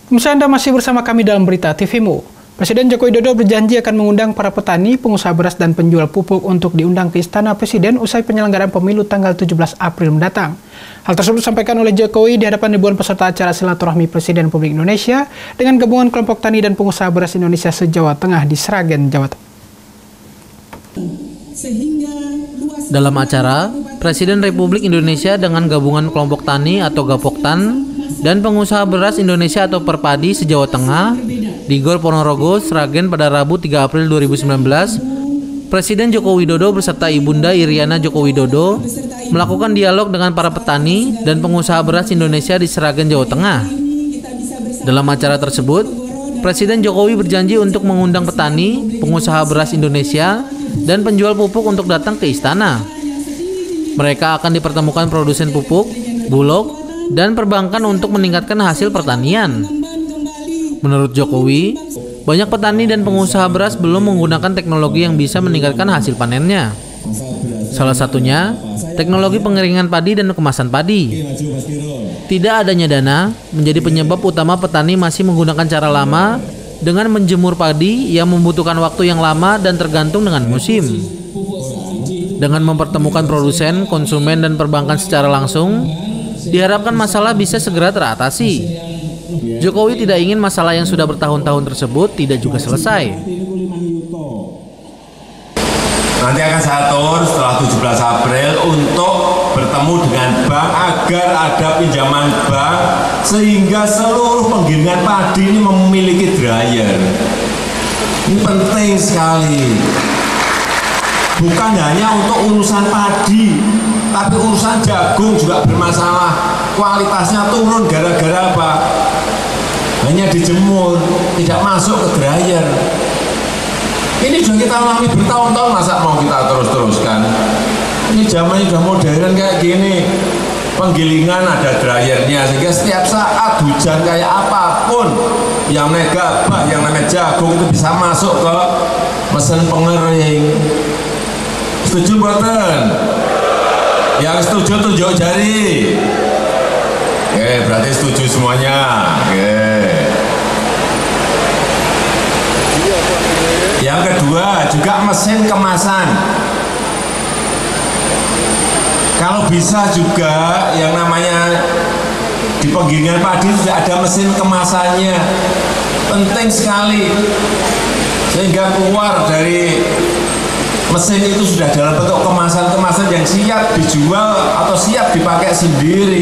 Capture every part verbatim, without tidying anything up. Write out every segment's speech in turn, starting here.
Pemirsa, Anda masih bersama kami dalam Berita T V-mu. Presiden Joko Widodo berjanji akan mengundang para petani, pengusaha beras, dan penjual pupuk untuk diundang ke Istana Presiden usai penyelenggaraan pemilu tanggal tujuh belas April mendatang. Hal tersebut disampaikan oleh Jokowi di hadapan ribuan peserta acara silaturahmi Presiden Republik Indonesia dengan gabungan kelompok tani dan pengusaha beras Indonesia se-Jawa Tengah di Sragen, Jawa Tengah. Dalam acara, Presiden Republik Indonesia dengan gabungan kelompok tani atau Gapoktan dan pengusaha beras Indonesia atau Perpadi se-Jawa Tengah di Gor Ponorogo, Sragen pada Rabu tiga April dua ribu sembilan belas, Presiden Joko Widodo beserta Ibunda Iriana Joko Widodo melakukan dialog dengan para petani dan pengusaha beras Indonesia di Sragen, Jawa Tengah. Dalam acara tersebut, Presiden Jokowi berjanji untuk mengundang petani, pengusaha beras Indonesia, dan penjual pupuk untuk datang ke istana. Mereka akan dipertemukan produsen pupuk, bulog, dan perbankan untuk meningkatkan hasil pertanian. Menurut Jokowi, banyak petani dan pengusaha beras belum menggunakan teknologi yang bisa meningkatkan hasil panennya. Salah satunya, teknologi pengeringan padi dan kemasan padi. Tidak adanya dana menjadi penyebab utama petani masih menggunakan cara lama dengan menjemur padi yang membutuhkan waktu yang lama dan tergantung dengan musim. Dengan mempertemukan produsen, konsumen, dan perbankan secara langsung, diharapkan masalah bisa segera teratasi. Jokowi tidak ingin masalah yang sudah bertahun-tahun tersebut tidak juga selesai. Nanti akan saya atur setelah tujuh belas April untuk bertemu dengan bank agar ada pinjaman bank sehingga seluruh penggilingan padi ini memiliki dryer. Ini penting sekali. Bukan hanya untuk urusan padi, tapi urusan jagung juga bermasalah. Kualitasnya turun gara-gara apa? Hanya dijemur, tidak masuk ke dryer. Ini sudah kita alami bertahun-tahun, masa mau kita terus-teruskan? Ini zamannya sudah modern kayak gini. Penggilingan ada dryernya, sehingga setiap saat hujan kayak apapun, yang namanya gabah, yang namanya jagung itu bisa masuk ke mesin pengering. Setuju boten? Yang setuju tunjuk jari. Oke, berarti setuju semuanya. Oke. Yang kedua juga mesin kemasan. Kalau bisa juga yang namanya di penggilingan padi sudah ada mesin kemasannya. Penting sekali. Sehingga keluar dari mesin itu sudah dalam bentuk kemasan-kemasan yang siap dijual atau siap dipakai sendiri.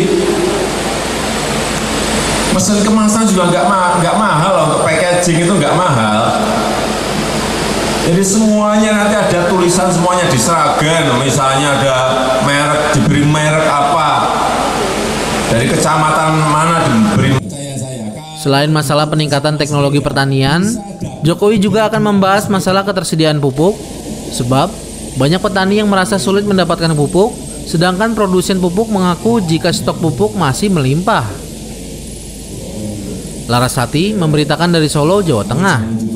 Mesin kemasan juga nggak ma nggak mahal, untuk packaging itu nggak mahal. Jadi semuanya nanti ada tulisan semuanya di Sragen, misalnya ada merek, diberi merek apa, dari kecamatan mana diberi. Selain masalah peningkatan teknologi pertanian, Jokowi juga akan membahas masalah ketersediaan pupuk, sebab banyak petani yang merasa sulit mendapatkan pupuk, sedangkan produsen pupuk mengaku jika stok pupuk masih melimpah. Larasati memberitakan dari Solo, Jawa Tengah.